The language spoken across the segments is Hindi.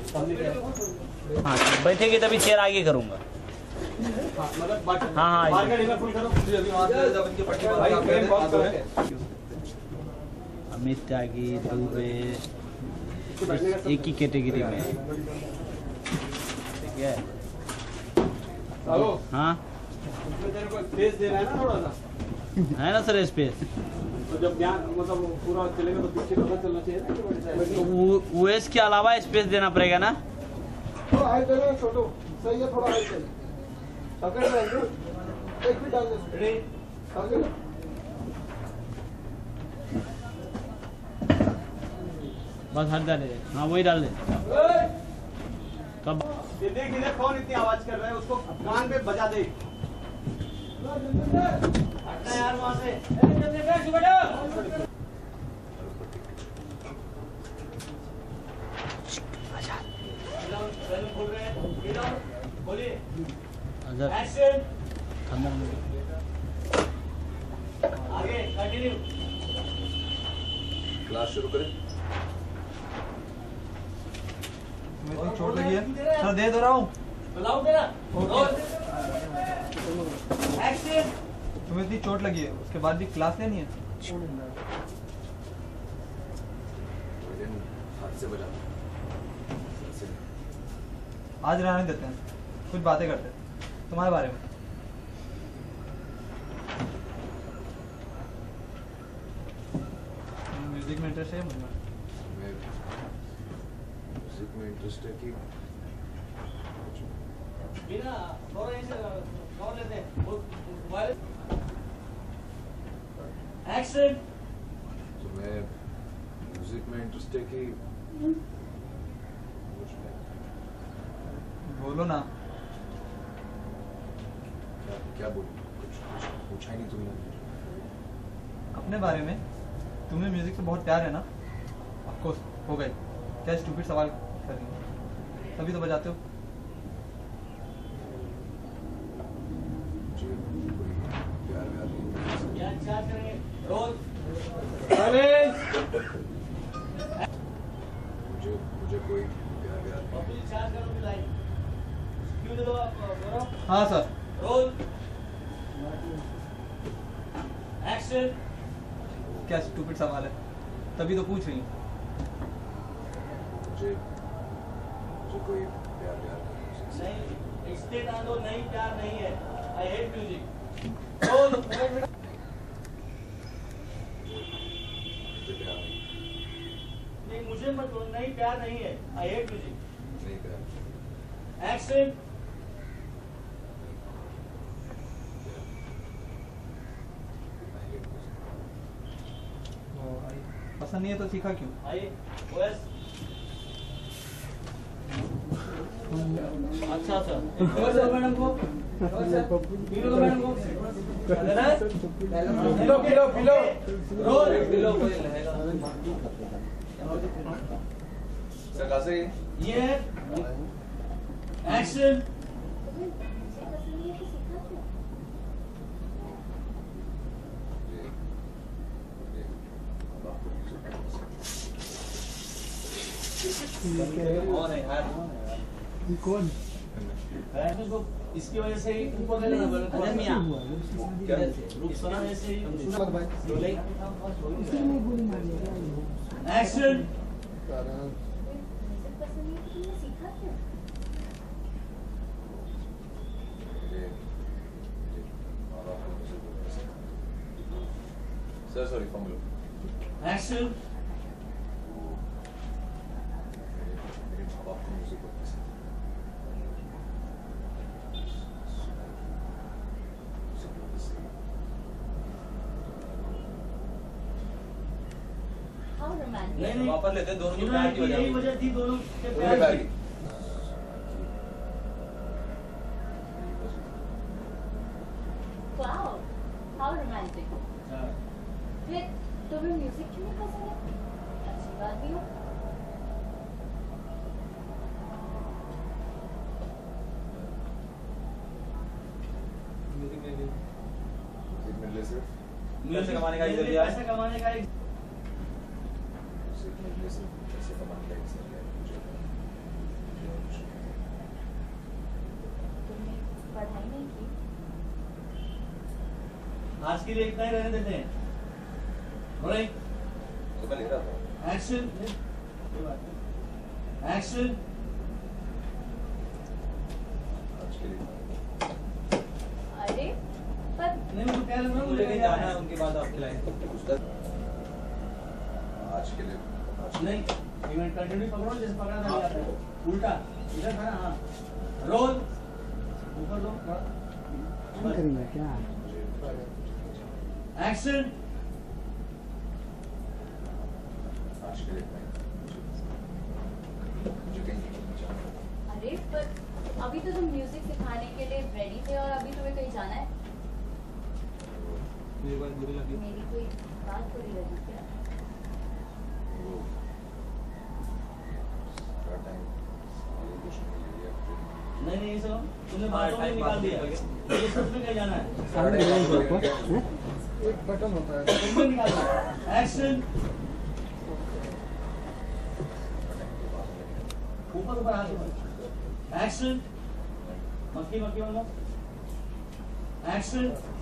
हाँ बैठेगी तभी चेयर आगे करूँगा। हाँ हाँ अमित त्यागी दुबे एक ही कैटेगरी में ठीक है। हाँ स्पेस देना है ना थोड़ा सा, है ना सर स्पेस। तो जब ध्यान मतलब पूरा चलेगा तो पीछे पता चलना चाहिए ना। यूएस के अलावा स्पेस देना पड़ेगा ना। थोड़ा हाइट चलेगा छोटो, सही है, थोड़ा हाइट चलेगा। पकड़ लेंगे, एक भी डाल दे। बस हट डाले। हाँ वही डाल दे। कब ये देख इधर कौन इतनी आवाज कर रहा है, उसको कान पे बजा दे। हटना यार वहाँ से। बोलिए। एक्शन। आगे कंटिन्यू। क्लास शुरू करें। चोट लगी है सर, दे रहा हूँ। एक्शन। तुम्हें इतनी चोट लगी है उसके बाद भी क्लास लेनी है। हाथ से बजा। आज रहने देते हैं, कुछ बातें करते हैं तुम्हारे बारे में। म्यूजिक में इंटरेस्ट है मुझे। म्यूजिक में इंटरेस्ट है कि बिना थोड़ा ऐसे कौन लेते हैं। एक्शन। तो मैं म्यूजिक में इंटरेस्ट है कि बोलो ना। क्या बोलूं, कुछ पूछा ही नहीं तुमने। अपने बारे में। तुम्हें म्यूजिक से बहुत प्यार है ना। ऑफ कोर्स हो गई। क्या स्टूपिड सवाल कर रही हो, तभी तो बजाते हो। मुझे कोई प्यार व्यार नहीं। क्या चार्ज करेंगे रोज। मुझे कोई प्यार व्यार नहीं। अभी चार्ज करोगे लाइव क्यों दे दो आप गौरव। हाँ सर। रोल। एक्शन। क्या स्टूपिड सवाल है, तभी तो पूछ रही हूँ। मुझे कोई प्यार व्यार नहीं। नहीं इसलिए डाल दो, नहीं प्यार नहीं है। I hate music. रोल। मुझे प्यार नहीं। नहीं मुझे मत बोलो, नहीं प्यार नहीं है। I hate music. नहीं प्यार। एक्शन। पसंद नहीं है तो सीखा क्यों। आइए ओएस। अच्छा सर मैडम को पीलो मैडम को पिलो रोल पिलो सर कहाँ से ये एक्शन। कौन है यार, कौन इसकी वजह से ही तुमको रुखसाना ऐसे ही action. Sir sorry form action. मेरे माँ बाप को म्यूजिक बहुत पसंद है। नहीं वापस लेते हैं, दोनों की प्यार की यही वजह थी दोनों के प्यार प्यार की। की। Wow, how romantic. फिर तुम्हें म्यूजिक क्यों नहीं पसंद है? अच्छी बात भी हो। म्यूजिक में म्यूजिक मिलने से पैसे कमाने का एक जरिया है। पैसे कमाने का एक म्यूजिक मिलने से पैसे कमाने का एक जरिया है। मुझे आज के लिए इतना ही रहने देते हैं। रोलिंग, तो मैं ले रहा था एक्शन, एक्शन। आज के लिए अरे पर नहीं मैं तो कह रहा हूँ मुझे कहीं जाना है, उनके बाद आप खिलाएंगे। आज के लिए नहीं इवेंट कंटिन्यू पकड़ो जैसे पकड़ा था जाता है उल्टा इधर था ना। हाँ रोल ऊपर लो करेंगे क्या? एक्शन। आज के लिए मुझे कहीं जाना है। अरे पर अभी तो तुम म्यूजिक सिखाने के लिए रेडी थे और अभी तुम्हें कहीं जाना है। मेरी बात बुरी लगी? मेरी कोई बात बुरी लगी क्या? वो थोड़ा टाइम आगे कुछ नहीं लिया फिर नहीं नहीं सब तुमने हाँ, बातों में टाइम निकाल पास दिया। हो गया। ये सब में कहीं जाना है सामने नहीं देखो, हैं? एक बटन होता है तुमने निकाल दिया। एक्शन। ऊपर ऊपर हाथ ऊपर। एक्शन। मक्खी मक्खी वाला एक्शन।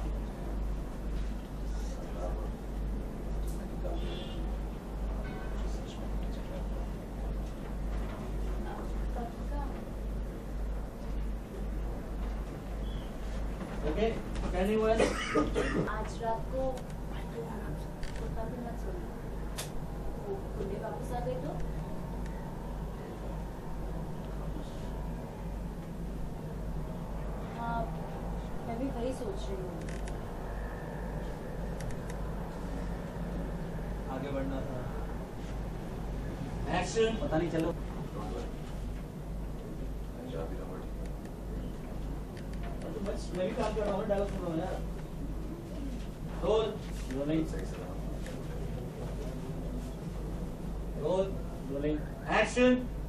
पक्का? ओके कैनिंग वेल आज रात को कुत्ता भी मत सोना। वो खुले वापस आ गई तो हाँ मैं भी वही सोच रही हूँ। आगे बढ़ना था। एक्शन। पता नहीं चलो। मैं जा भी रहा हूँ बस मैं भी काम कर रहा हूँ डायलॉग सुन रहा हूँ यार। रोल रोलिंग सही से रोल रोलिंग एक्शन।